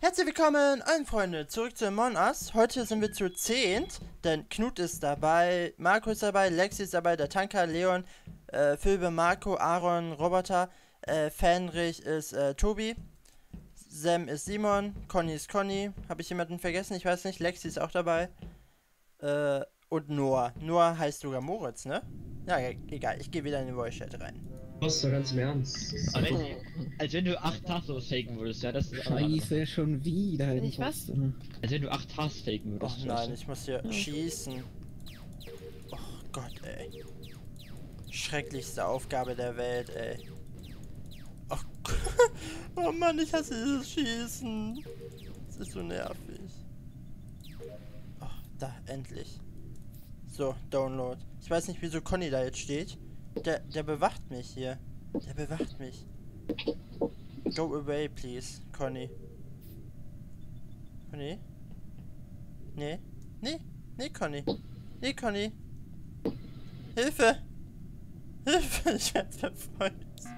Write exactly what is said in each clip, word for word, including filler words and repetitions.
Herzlich willkommen, allen Freunde, zurück zu Among Us. Heute sind wir zu zehnt, denn Knut ist dabei, Marco ist dabei, Lexi ist dabei, der Tanker, Leon, äh, Philbe, Marco, Aaron, Roboter, äh, Fenrich ist äh, Tobi, Sam ist Simon, Conny ist Conny, habe ich jemanden vergessen? Ich weiß nicht, Lexi ist auch dabei, äh, und Noah. Noah heißt sogar Moritz, ne? Ja, egal, ich gehe wieder in den Voice-Chat rein. Was doch ganz im Ernst? Aber wenn, als wenn du acht Tassos faken würdest, ja, das ist Scheiße, schon wieder. Ich was? Als wenn du acht Tass faken Oh würdest. nein, ich muss hier schießen. Oh Gott, ey. Schrecklichste Aufgabe der Welt, ey. Oh, oh Mann, ich hasse dieses Schießen. Das ist so nervig. Oh, da, endlich. So, Download. Ich weiß nicht, wieso Conny da jetzt steht. Der, der bewacht mich hier. Der bewacht mich. Go away, please, Conny. Conny? Nee? Nee? Nee, Conny. Nee, Conny. Hilfe! Hilfe! Ich werde verfolgt.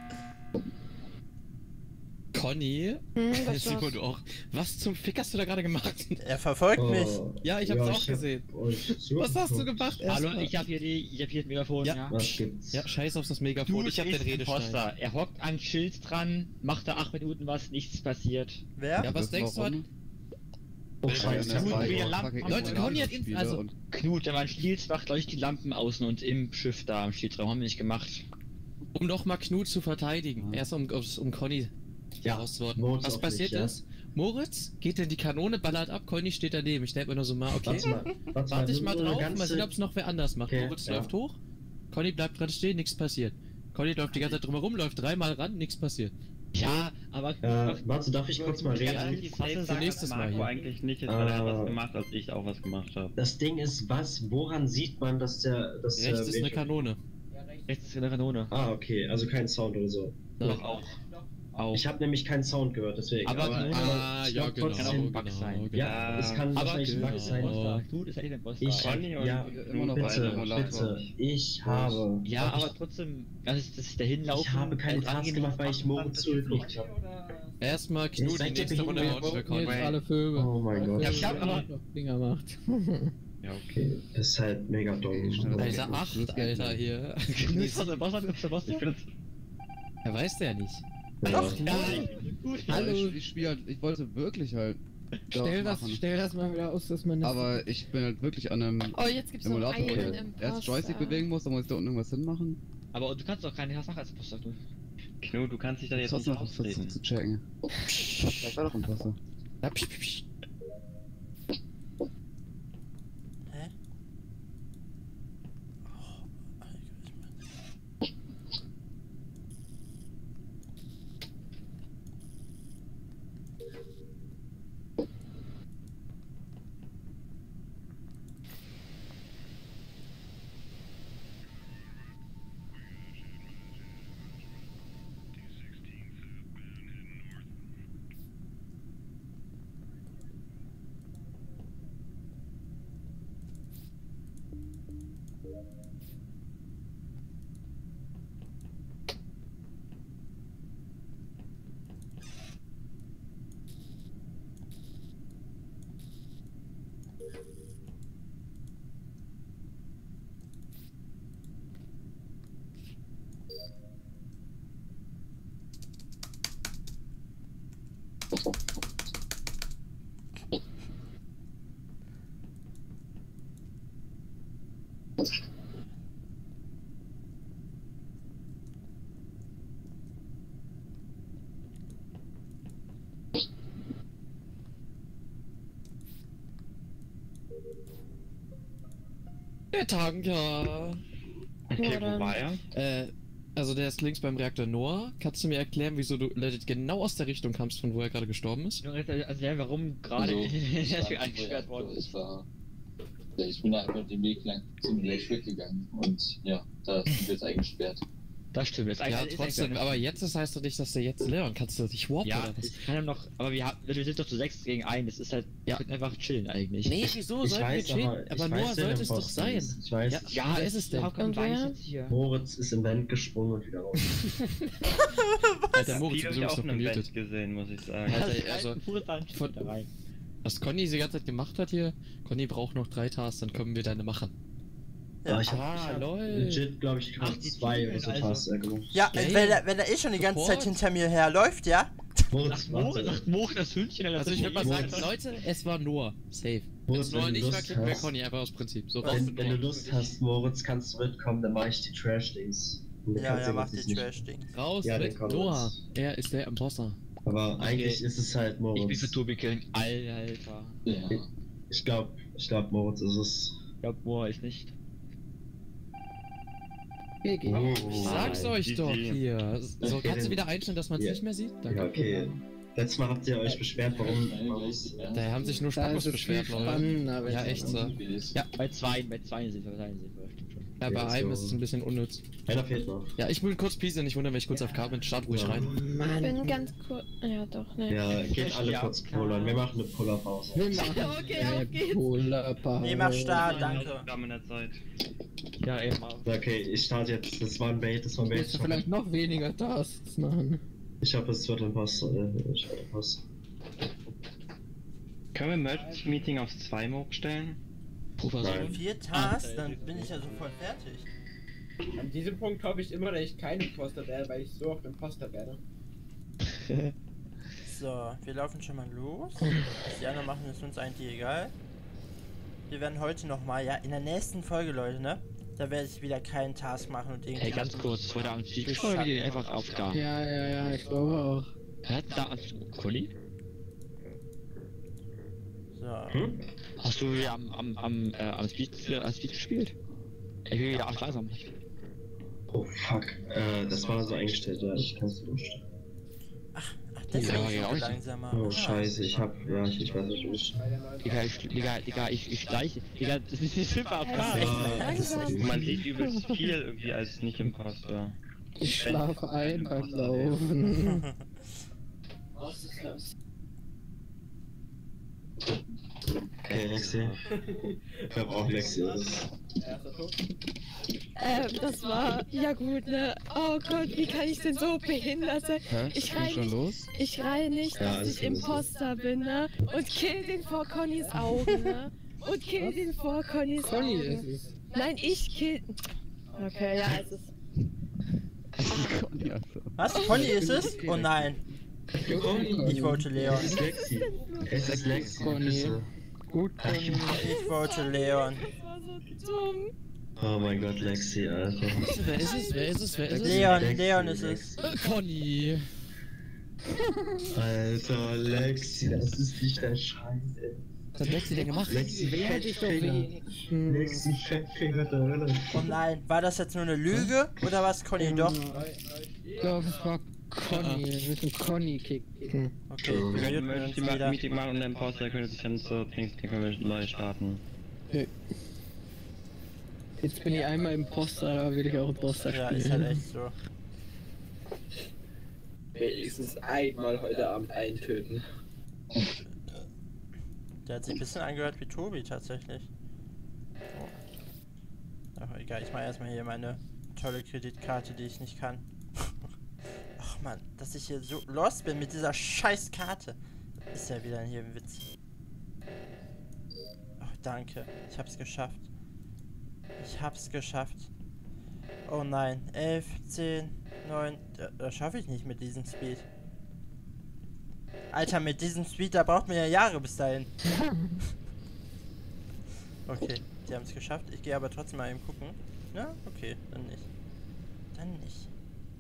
Conny? Hm, was, Sekunde auch. Was zum Fick hast du da gerade gemacht? Er verfolgt Oh, mich. Ja, ich hab's ja, auch ich gesehen. Hab euch so Was hast du gemacht? Hallo, Erstmal? ich hab hier die, ich hab hier das Megafon, Ja. ja. Was gibt's? Ja, scheiß auf das Du Megafon. Ich hab den bist Redestein. Imposter. Er hockt an Schild dran, macht da acht Minuten was, nichts passiert. Wer? Ja, was denkst du an? Oh, scheiße. Gut, wie der Lampen- Leute, Conny hat ihn. Also, Knut, der war ein Schild, macht leuchtet die Lampen außen und im Schiff da am Schildraum, haben wir nicht gemacht. um nochmal Knut zu verteidigen. Erst um, um Conny Ja, herauszuordnen. Moritz Was auf passiert mich, ja. ist? Moritz geht in die Kanone, ballert ab, Conny steht daneben. Ich denke mir nur so mal, okay. Warte mal, warte Warte ich nur mal eine drauf, ganze- mal sehen, ob es noch wer anders macht. Okay, Moritz ja. läuft hoch, Conny bleibt dran stehen, nichts passiert. Conny läuft die ganze Zeit drumherum, läuft dreimal ran, nichts passiert. Ja, aber... Äh, warte, darf ich kurz mal Ja, reden? die Für Sache sagt, nächstes Mal Marco hier. eigentlich nicht ist, weil er Ah. was gemacht hat, als ich auch was gemacht habe. Das Ding ist, was, woran sieht man, dass der, dass der Rechts ist eine Mädchen- Kanone. rechts ist eine Kanone. Ah, okay, also kein Sound oder so. Doch, auch. Auch. Ich habe nämlich keinen Sound gehört, deswegen. Aber Kanone- Ah, ich ja, glaub genau, trotzdem- genau, Bug sein. genau. Ja, es kann aber wahrscheinlich ein genau. Bug sein. Oh. Knut ist ja nicht ein Imposter. Ich, Conny und ja, immer noch bitte, beide Emulator. bitte, ich habe... Ja, hab aber trotzdem, das ist, das ist der Hinlauf. Ich habe keine Task gemacht, weil ich Moritz zugeguckt habe. Erstmal Knut, Seid die ihr nächste Runde behindert? haut für Conny. Jetzt alle Vögel. Oh mein Gott. Ja, ich hab aber- Dinger macht. Ja, okay. Okay, das ist halt mega dumm. Alter, acht, Alter, hier. Knut ist der Boss, ist der Boss. Ich bin Er weiß der nicht. Doch, ja, gut. Hallo. Ich, ich spiele halt, ich wollte wirklich halt. Stell doch das, machen. stell das mal wieder aus, dass man das... Aber ich bin halt wirklich an einem Oh, jetzt gibt's noch Emulator, wo einen ich Imposter. erst Joystick bewegen muss, dann muss ich da unten irgendwas hinmachen. Aber du kannst doch keine Sache als Imposter tun. Knut, du kannst dich da Ich jetzt hab's nicht noch versucht austreten. zu checken. Das war doch ein Wasser. Ja, psch, psch, psch. Hä? Der Tanker. Okay, Ja, wo dann- war er? Äh, also der ist links beim Reaktor Noah. Kannst du mir erklären, wieso du legit genau aus der Richtung kamst, von wo er gerade gestorben ist? Also, ja, warum gerade Also, ich war er eingesperrt worden Ich ist. war. Ich bin einfach den Weg lang ziemlich leicht weggegangen und ja, da sind wir jetzt eingesperrt. Das stimmt. Das Ja, ist trotzdem, eigentlich- aber jetzt das heißt doch nicht, dass du jetzt Leon kannst du dich warpen Ja, oder was? ich kann ja noch, aber wir, haben, wir sind doch zu sechs gegen ein. Das ist halt, Ja. wir können einfach chillen eigentlich. Nee, wieso Ich sollten wir weiß chillen? aber, ich Aber weiß, Noah wer der sollte es doch Imposter sein. ist. Ich weiß, Ja. Ja, Wer ist es denn? Hauke und Und wer? Weiß jetzt hier. Moritz ist im Vent gesprungen und wieder raus. Alter, Moritz, Viel du habe ich bist auch noch in einem gemutet. Bett gesehen, muss ich sagen. Alter, also, von, von- da rein. was Conny diese ganze Zeit gemacht hat hier, Conny braucht noch drei Tasks, dann können wir deine machen. Aber ich hab, Ah, ich hab lol. legit, glaube ich, Ach, gerade die zwei Teammates, oder so also. Tasks äh, gemacht. Ja, Geil. wenn er, wenn er eh schon die ganze Zeit Support. hinter mir herläuft, ja? Moritz, Moritz, warte. sagt Moritz das Hündchen. Alter, Also das ich würde mal Moritz. sagen, Leute, es war Noah. Safe. Wenn Moritz, es Noah wenn du nicht war, Lust kicken wir hast, Conny einfach aus Prinzip. So raus wenn, mit wenn du Noah. Lust hast, Moritz, kannst du mitkommen, dann mache ich die Trash-Dings. Und dann Ja, kannst ja, du mach jetzt die nicht- Trash-Ding. Raus Ja, mit dann komm, Noah. Moritz. Er ist der Imposter. Aber eigentlich ist es halt Ich bin Moritz. für Tobi killen. Alter. Ich glaube, ich glaube, Moritz ist es. Ich glaub, Moa ist nicht. G G. Oh, Ich sag's euch G G. doch hier. So, Okay, kannst du dann- wieder einstellen, dass man es Ja. nicht mehr sieht? Ja, Danke. okay. Letztes Mal habt ihr euch beschwert, warum. warum es- Da haben sich nur Da Spackos ist es viel beschwert, Leute. spannender, wenn Ja, es echt so. Ja, Bei zwei, bei zwei sind wir, bei zwei sind wir, stimmt schon. ja, bei Ja, einem so. ist es ein bisschen unnütz. Einer fehlt noch. Ja, ich will kurz pieseln, nicht wundern, wenn ich kurz auf K bin. Start ruhig Ja. rein. Ich Mann. bin ganz kurz. Ja, doch, ne. Ja, geht alle Ja. kurz pullern. Wir machen eine Puller-Pause. Wir machen Okay, auf geht's. Polarpause. Nee, mach Start, danke. Aufgaben in der Zeit. Ja, eben mal. Okay, ich starte jetzt. Das war ein Bait, das war ein Bait. Willst du vielleicht noch weniger Tasks machen? Ich hab es wird Imposter. Äh, ich hab Imposter. Können wir Emergency Meeting aufs zwei hochstellen? Nein. Vier Tasks, dann bin ich ja sofort fertig. An diesem Punkt hoffe ich immer, dass ich kein Imposter werde, weil ich so oft Imposter werde. So, wir laufen schon mal los. Was die anderen machen, ist uns eigentlich egal. Wir werden heute nochmal, ja, in der nächsten Folge, Leute, ne? Da werde ich wieder keinen Task machen und irgendwie. Hey, ganz kurz, heute Abend die Folge die einfach Aufgaben. Ja, ja, ja, ich glaube auch. Hört da Conny? So. Hm? Hast du wieder am, am, am, äh, am Speed, am Speed gespielt? Ich will wieder auch langsam. Oh fuck. Äh, das war so eingestellt, ja. Ich kann es nicht umstellen. Ach, das Ja, ist ja, ja, auch langsamer. Oh Ah. scheiße, ich hab. Ja, ich, ich weiß nicht, wie ich. Digga, ich, Digga, Digga, ich, ich gleiche. Digga, das ist nicht super auf Ja, Ja, das ist langsam. Man sieht übelst viel irgendwie als Nicht-Imposter. Ich schlafe ein beim Laufen. Hey Lexi. Ich glaube auch Lexi ist. Erster Tod. Ähm, das war. Ja, gut, ne? Oh Gott, wie kann ich denn so behindert sein? Hä? Ich Ging reih schon nicht- los? Ich schreie nicht, Ja, dass alles ich gut, alles Imposter bin, ne? Und kill den vor Connys Augen, ne? Und kill den vor Connys Conny ist Augen. es. Nein, ich kill. Okay, ja, es ist. Conny, also. Was? Conny ist es? Oh nein. Ich vote Leon. Es ist Lexi. Es ist Lexi. Conny. Bitte. Gut, Conny. Ich vote Leon. Das war so dumm. Oh mein Gott, Lexi, Alter. Wer ist es? Wer ist es? Wer ist es? Leon, Lexi, Leon ist es. Lexi. Äh, Conny. Alter, Lexi, das ist nicht dein Scheiß, ey. Was hat Lexi denn gemacht? Lexi, Wehr dich doch Fettfinger. wenigstens. Lexi, Fettfinger der Hölle. Oh nein, war das jetzt nur eine Lüge oder was Conny doch? Ich glaube, es war Conny. Wir müssen Conny kicken. Okay, Wir wir Wir muten können uns Emergency wieder. Meeting machen und der Imposter könnte sich dann so Dings, den können wir neu starten. Jetzt bin ich einmal Imposter, da will ich auch Imposter Ja, spielen. ist halt echt so. Wenigstens einmal heute Abend eintöten. Der hat sich ein bisschen angehört wie Tobi tatsächlich. Oh. Ach egal, ich mache erstmal hier meine tolle Kreditkarte, die ich nicht kann. Ach man, dass ich hier so lost bin mit dieser scheiß Karte. Ist ja wieder hier ein Witz. Ach danke, ich hab's geschafft. Ich hab's geschafft. Oh nein, elf, zehn, neun, da, das schaffe ich nicht mit diesem Speed. Alter, mit diesem Speed, da braucht man ja Jahre bis dahin. Okay, die haben es geschafft. Ich gehe aber trotzdem mal eben gucken. Na, okay, dann nicht. Dann nicht.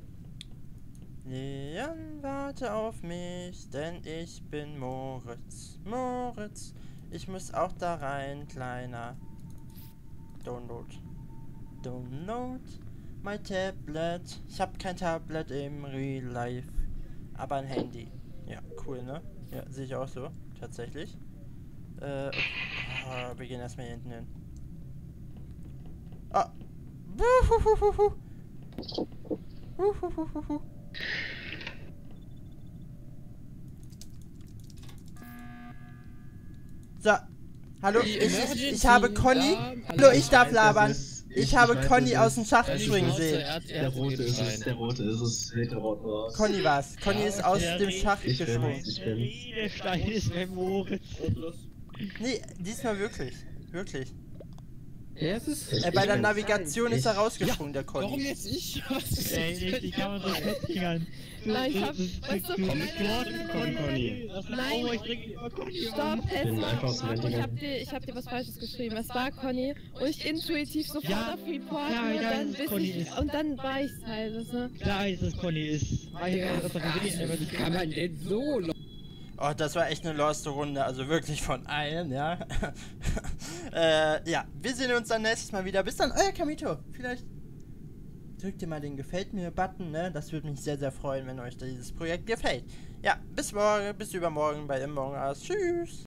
Leon, warte auf mich, denn ich bin Moritz. Moritz, ich muss auch da rein, kleiner. Download. Download my Tablet. Ich habe kein Tablet im Real Life, aber ein Handy. Ja, cool, ne? Ja, sehe ich auch so, tatsächlich. Äh, okay. Oh, wir gehen erstmal hier hinten hin. Ah! Wuhuhuhuhu. Huhuhuhu. So. Hallo, ich, ich, ich habe Conny. Hallo, ich darf labern. Ich habe Conny aus dem Schacht springen sehen. Der rote ist es, der rote ist es, hält der rote aus. Conny war's. Conny ist aus dem Schacht Ich gesprungen. bin's, ich bin. Der Stein ist bei Moritz. Nee, diesmal wirklich. Wirklich. Ja, es ist. Äh, bei Ich der bin's. Navigation ist er rausgesprungen, der Warum Conny. jetzt ich? Was ist das Ey, denn? die kann man so festfingern. Nein, ich hab. Weißt du, Komm mit Gott, komm, Conny. Nein. Oh, ich drück immer Conny. Stopp, es bin war. einfach aus dem Marco, ich Wendingen. hab dir, ich hab dir was Falsches geschrieben. Es war Conny und ich intuitiv sofort Ja, auf Report ja, und ja, dann dass es bis Conny ich, ist. und dann war ich's halt, weißt du? Klar ist, dass es Conny ist. Weil ich hab das doch gesehen, aber Wie die kann man denn so lo- Oh, das war echt eine loste Runde, also wirklich von allen, ja. äh, ja, wir sehen uns dann nächstes Mal wieder. Bis dann, euer Kamito. Vielleicht drückt ihr mal den Gefällt mir-Button, ne? Das würde mich sehr, sehr freuen, wenn euch dieses Projekt gefällt. Ja, bis morgen, bis übermorgen bei Among Us. Tschüss.